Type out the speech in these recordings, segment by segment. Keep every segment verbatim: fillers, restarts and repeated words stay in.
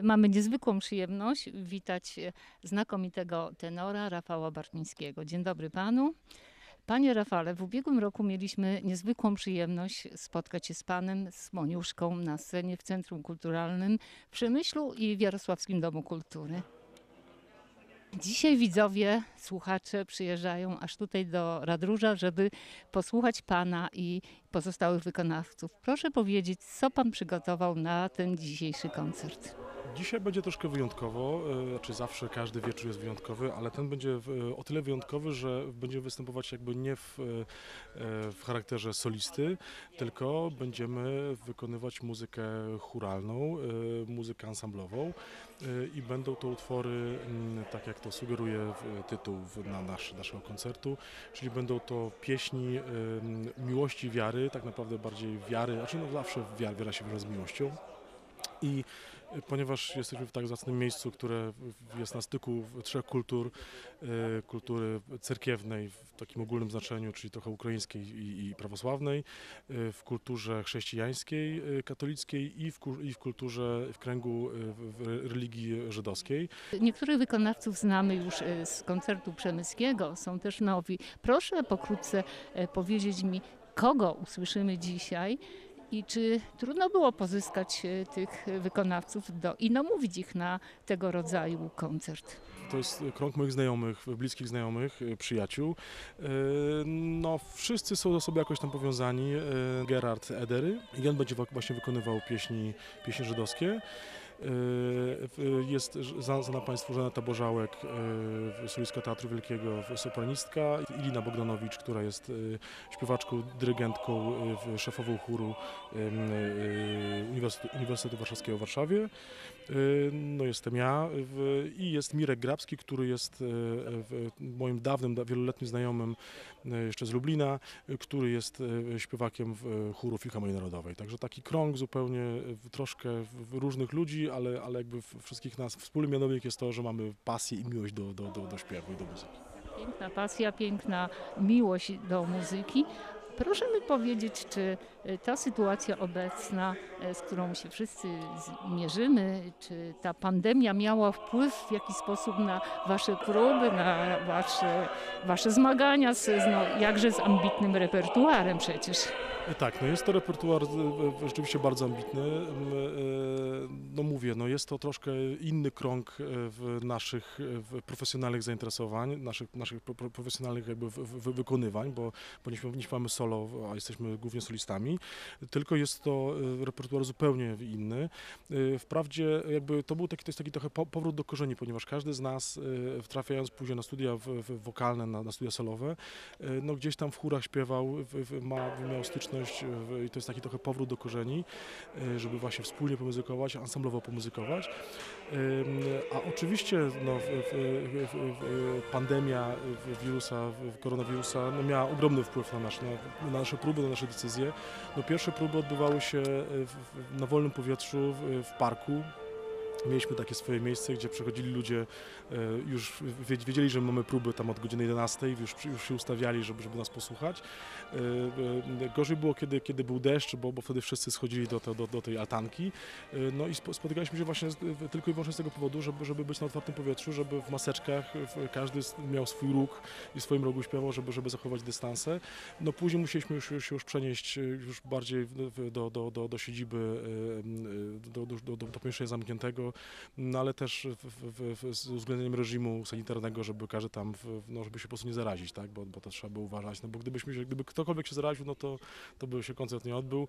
mamy niezwykłą przyjemność witać znakomitego tenora Rafała Bartnińskiego. Dzień dobry panu. Panie Rafale, w ubiegłym roku mieliśmy niezwykłą przyjemność spotkać się z panem, z Moniuszką na scenie w Centrum Kulturalnym w Przemyślu i w Jarosławskim Domu Kultury. Dzisiaj widzowie, słuchacze przyjeżdżają aż tutaj do Radróża, żeby posłuchać pana i pozostałych wykonawców. Proszę powiedzieć, co pan przygotował na ten dzisiejszy koncert? Dzisiaj będzie troszkę wyjątkowo, znaczy zawsze każdy wieczór jest wyjątkowy, ale ten będzie o tyle wyjątkowy, że będzie występować jakby nie w, w charakterze solisty, tylko będziemy wykonywać muzykę chóralną, muzykę ansamblową i będą to utwory, tak jak to sugeruje tytuł na nasz, naszego koncertu, czyli będą to pieśni miłości, wiary, tak naprawdę bardziej wiary, znaczy no zawsze wiara, wiara się wiąże z miłością. I ponieważ jesteśmy w tak zacnym miejscu, które jest na styku trzech kultur, kultury cerkiewnej w takim ogólnym znaczeniu, czyli trochę ukraińskiej i, i prawosławnej, w kulturze chrześcijańskiej, katolickiej i w, i w kulturze, w kręgu w religii żydowskiej. Niektórych wykonawców znamy już z koncertu przemyskiego, są też nowi. Proszę pokrótce powiedzieć mi, kogo usłyszymy dzisiaj? I czy trudno było pozyskać tych wykonawców do, i namówić ich na tego rodzaju koncert? To jest krąg moich znajomych, bliskich znajomych, przyjaciół. No, wszyscy są ze sobą jakoś tam powiązani. Gerard Edery i on będzie właśnie wykonywał pieśni, pieśni żydowskie. Jest znana Państwu Żaneta Bożałek, solistka Teatru Wielkiego, sopranistka, Ilina Bogdanowicz, która jest śpiewaczką, dyrygentką, szefową chóru Uniwersytetu, Uniwersytetu Warszawskiego w Warszawie. No jestem ja i jest Mirek Grabski, który jest moim dawnym, wieloletnim znajomym jeszcze z Lublina, który jest śpiewakiem w chóru Filharmonii Narodowej. Także taki krąg zupełnie troszkę różnych ludzi, ale, ale jakby wszystkich nas wspólnym mianownik jest to, że mamy pasję i miłość do, do, do, do śpiewu i do muzyki. Piękna pasja, piękna miłość do muzyki. Proszę mi powiedzieć, czy ta sytuacja obecna, z którą się wszyscy mierzymy, czy ta pandemia miała wpływ w jakiś sposób na wasze próby, na wasze, wasze zmagania z no, jakże z ambitnym repertuarem przecież? Tak, no jest to repertuar rzeczywiście bardzo ambitny. No mówię, no jest to troszkę inny krąg w naszych w profesjonalnych zainteresowań, naszych, naszych profesjonalnych jakby wykonywań, bo, bo nie śpiewamy solo, a jesteśmy głównie solistami, tylko jest to repertuar zupełnie inny. Wprawdzie jakby to był taki, to jest taki trochę powrót do korzeni, ponieważ każdy z nas, trafiając później na studia wokalne, na, na studia solowe, no gdzieś tam w chórach śpiewał, ma, miał styczność i to jest taki trochę powrót do korzeni, żeby właśnie wspólnie pomuzykować, ansamblowo pomuzykować. A oczywiście no, pandemia wirusa, koronawirusa no, miała ogromny wpływ na, nasz, na, na nasze próby, na nasze decyzje. No, pierwsze próby odbywały się w, na wolnym powietrzu, w, w parku. Mieliśmy takie swoje miejsce, gdzie przychodzili ludzie, już wiedzieli, że mamy próby tam od godziny jedenastej, już, już się ustawiali, żeby, żeby nas posłuchać. Gorzej było, kiedy, kiedy był deszcz, bo, bo wtedy wszyscy schodzili do, do, do tej altanki. No i spotykaliśmy się właśnie tylko i wyłącznie z tego powodu, żeby, żeby być na otwartym powietrzu, żeby w maseczkach, każdy miał swój róg i w swoim rogu śpiewał, żeby, żeby zachować dystanse. No później musieliśmy już, już, już przenieść już bardziej do, do, do, do siedziby, do, do, do, do pomieszczenia zamkniętego, no ale też w, w, w, z uwzględnieniem reżimu sanitarnego, żeby każdy tam, w, no żeby się po prostu nie zarazić, tak, bo, bo to trzeba było uważać, no bo gdybyśmy się, gdyby ktokolwiek się zaraził, no to, to by się koncert nie odbył.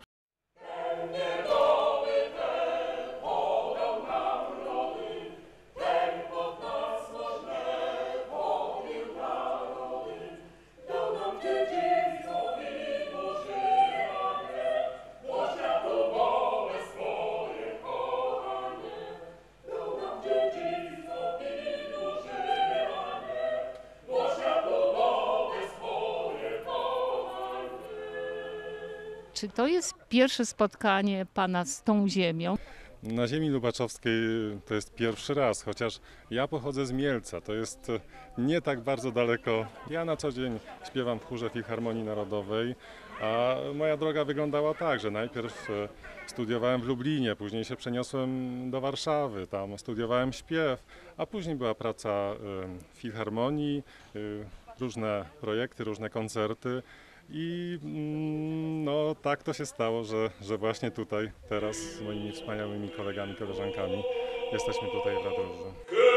Czy to jest pierwsze spotkanie pana z tą ziemią? Na ziemi lubaczowskiej to jest pierwszy raz, chociaż ja pochodzę z Mielca, to jest nie tak bardzo daleko. Ja na co dzień śpiewam w chórze Filharmonii Narodowej, A moja droga wyglądała tak, że najpierw e, studiowałem w Lublinie, później się przeniosłem do Warszawy, tam studiowałem śpiew, a później była praca e, w filharmonii, e, różne projekty, różne koncerty. I mm, no tak to się stało, że, że właśnie tutaj teraz z moimi wspaniałymi kolegami, koleżankami jesteśmy tutaj w Radrożu.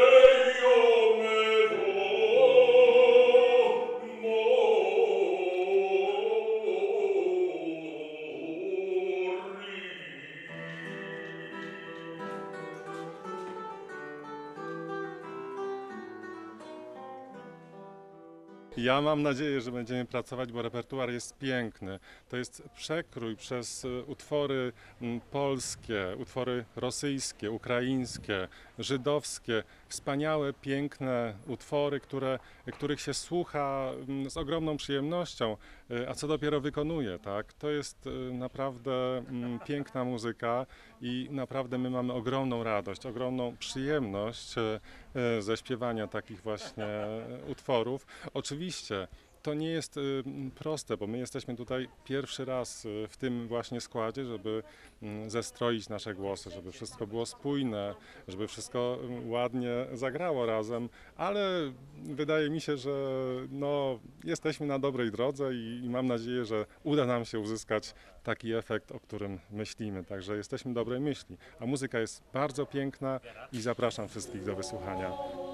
Ja mam nadzieję, że będziemy pracować, bo repertuar jest piękny. To jest przekrój przez utwory polskie, utwory rosyjskie, ukraińskie, żydowskie. Wspaniałe, piękne utwory, które, których się słucha z ogromną przyjemnością, a co dopiero wykonuje. Tak? To jest naprawdę piękna muzyka i naprawdę my mamy ogromną radość, ogromną przyjemność ze śpiewania takich właśnie utworów. Oczywiście to nie jest proste, bo my jesteśmy tutaj pierwszy raz w tym właśnie składzie, żeby zestroić nasze głosy, żeby wszystko było spójne, żeby wszystko ładnie zagrało razem, ale wydaje mi się, że no, jesteśmy na dobrej drodze i, i mam nadzieję, że uda nam się uzyskać taki efekt, o którym myślimy. Także jesteśmy dobrej myśli, a muzyka jest bardzo piękna i zapraszam wszystkich do wysłuchania.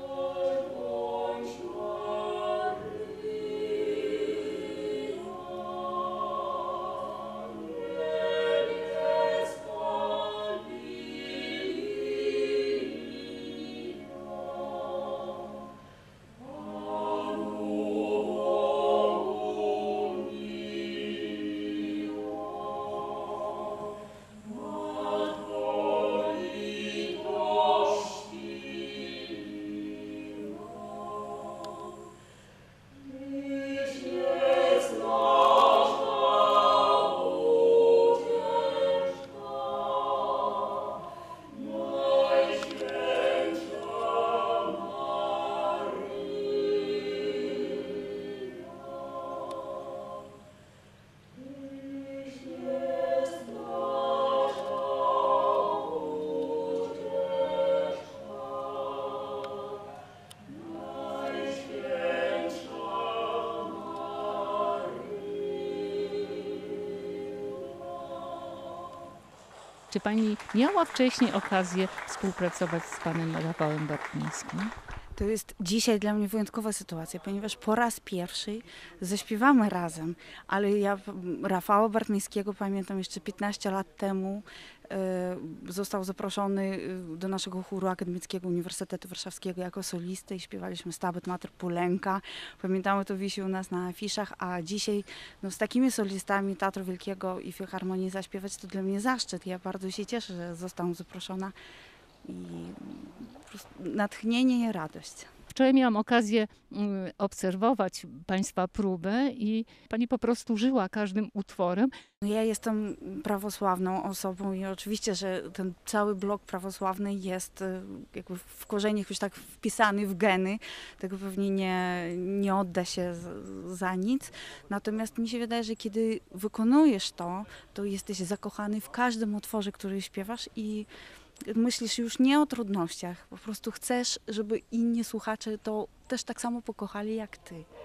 Czy pani miała wcześniej okazję współpracować z panem Rafałem Bartnińskim? To jest dzisiaj dla mnie wyjątkowa sytuacja, ponieważ po raz pierwszy zaśpiewamy razem, ale ja Rafała Bartnińskiego pamiętam jeszcze piętnaście lat temu. E, został zaproszony do naszego chóru Akademickiego Uniwersytetu Warszawskiego jako solistę i śpiewaliśmy Stabat Mater Pulenka. Pamiętamy, to wisi u nas na afiszach, a dzisiaj no, z takimi solistami Teatru Wielkiego i Filharmonii zaśpiewać to dla mnie zaszczyt. Ja bardzo się cieszę, że zostałam zaproszona. I po prostu natchnienie i radość. Wczoraj miałam okazję obserwować państwa próbę i pani po prostu żyła każdym utworem. Ja jestem prawosławną osobą i oczywiście, że ten cały blok prawosławny jest jakby w korzeniach już tak wpisany w geny. Tego pewnie nie, nie odda się za nic. Natomiast mi się wydaje, że kiedy wykonujesz to, to jesteś zakochany w każdym utworze, który śpiewasz i myślisz już nie o trudnościach, po prostu chcesz, żeby inni słuchacze to też tak samo pokochali jak ty.